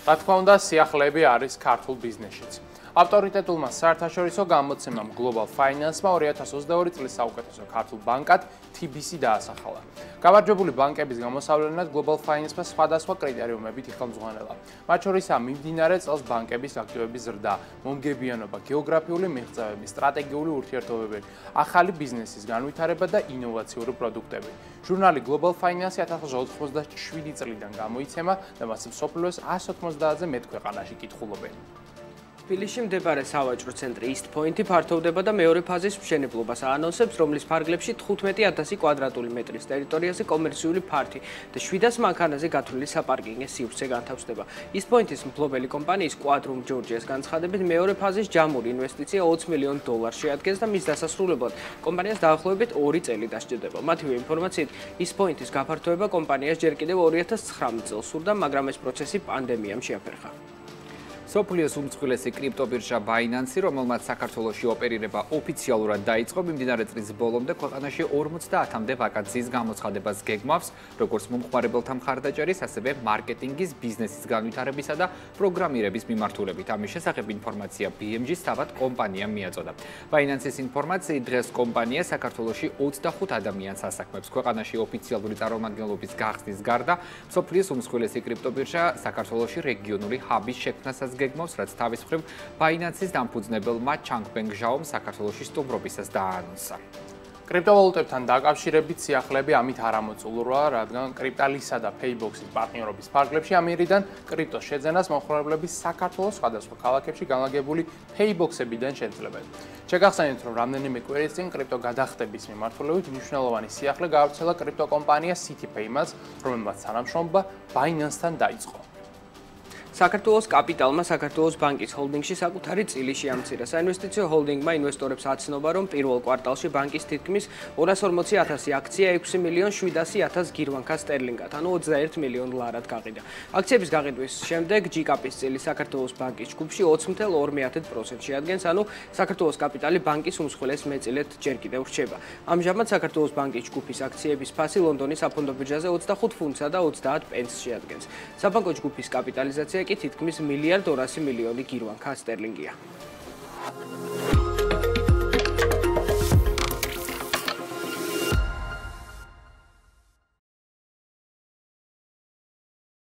რა თქმა უნდა, სიახლეები არის ქართულ ბიზნესშიც. ავტორიტეტულმა საერთაშორისო გამოცემამ Global Finance-მა 2022 წლის საუკეთესო ქართულ ბანკად TBC დაასახალა. გამარჯვებული ბანკების გამოსავლენად Global Finance-მა სხვადასხვა კრიტერიუმებით იხელმძღვანელა. მათ შორისაა მიმდინარე წელს ბანკების აქტივების ზრდა, მომგებიანობა, გეოგრაფიული მიღწევები, სტრატეგიული ურთიერთობები, ახალი ბიზნესის განვითარება და ინოვაციური პროდუქტები. ჟურნალი Global Finance 1987 წლიდან გამოიცემა და მას მსოფლიოს 190-ზე მეტ ქვეყანაში კითხულობენ. თბილისში მდებარე სავაჭრო ცენტრი East Point ფართოვდება და მეორე ფაზის მშენებლობას აანონსებს, რომლის ფარგლებში 15,000 კვადრატული მეტრის ტერიტორიაზე კომერციული ფართი და 700 მანქანაზე გათვლილი საპარკინგის სივრცე განთავსდება. East Point-ის მფლობელი კომპანიის Quadrum Georgias განცხადებით, მეორე ფაზის ჯამური ინვესტიცია $20 მილიონ შეადგენს და მის დასასრულებლად კომპანიას დაახლოებით 2 წელი დასჭირდება. მათივე ინფორმაციით, East Point-ის გაფართოება კომპანიას ჯერ კიდევ 2019 წელს სურდა, მაგრამ ეს პროცესი პანდემიამ შეაფერხა. სოფლიოს უმსხვილესი კრიპტობირჟა Binance, რომელმაც საქართველოში ოპერირება ოფიციალურად დაიწყო, მიმდინარე წლის ბოლომდე ქვეყანაში 50-მდე ვაკანსიის გამოცხადებას გეგმავს, როგორც მომხმარებელთა მხარდაჭერის, ასევე მარკეტინგის, ბიზნესის განვითარებისა და პროგრამირების მიმართულებით. ამის შესახებ ინფორმაცია BMG-ს თავად კომპანიამ მიაწოდა. Binance-ის ინფორმაციით, დღეს კომპანია საქართველოში 25 ადამიანს ასაქმებს. ქვეყანაში ოფიციალური წარმომადგენლობის გახსნის გარდა, სოფლიოს უმსხვილესი კრიპტობირჟა საქართველოში რეგიონული ჰაბის შექმნასაც გეგმავს, რაც თავის მხრივ Binance-ის დამფუძნებელმა Changpeng Zhaom საქართველოში სტუმრობისას დააანონსა. კრიპტოვალუტებთან დაკავშირებით სიახლეები ამით არ ამოწურვა, რადგან კრიპტალისა და Paybox-ის პარტნიორობის ფარგლებში ამერიდან კრიპტოს შეძენას მომხმარებლების საქართველოს სხვადასხვა ქალაქებში განლაგებული Paybox-ებიდან შეძლებენ. შეგახსენებთ, რომ რამდენიმე კვირის წინ კრიპტო გადახდების მიმართულებით მნიშვნელოვანი სიახლე გაავრცელა კრიპტოკომპანია CityPay-მაც, რომელმაც თანამშრომლობა Binance-თან დაიწყო. საქართველოს კაპიტალმა საქართველოს ბანკის ჰოლდინგში საკუთარი წილი შეამცირა. საინვესტიციო ჰოლდინგმა ინვესტორებს აცნობა, რომ პირველ კვარტალში ბანკის თითქმის 240,000 აქცია 6,700,000 გირვანქა სტერლინგად, ანუ 21 მილიონ ლარად გაყიდა. აქციების გაყიდვის შემდეგ GCAP-ის წილი საქართველოს ბანკის ჯგუფში 20,2% შეადგენს, ანუ საქართველოს კაპიტალი ბანკის უმსხვილეს მეწილედ ჯერ კიდევ რჩება. ამჟამად საქართველოს ბანკის ჯგუფის აქციების ფასი ლონდონის საფონდო ბირჟაზე 25 ფუნტსა და 30 პენსს შეადგენს. საბანკო ჯგუფის კაპიტალიზაცია კი თითქმის $1,200 მილიონი გირვანქა სტერლინგია.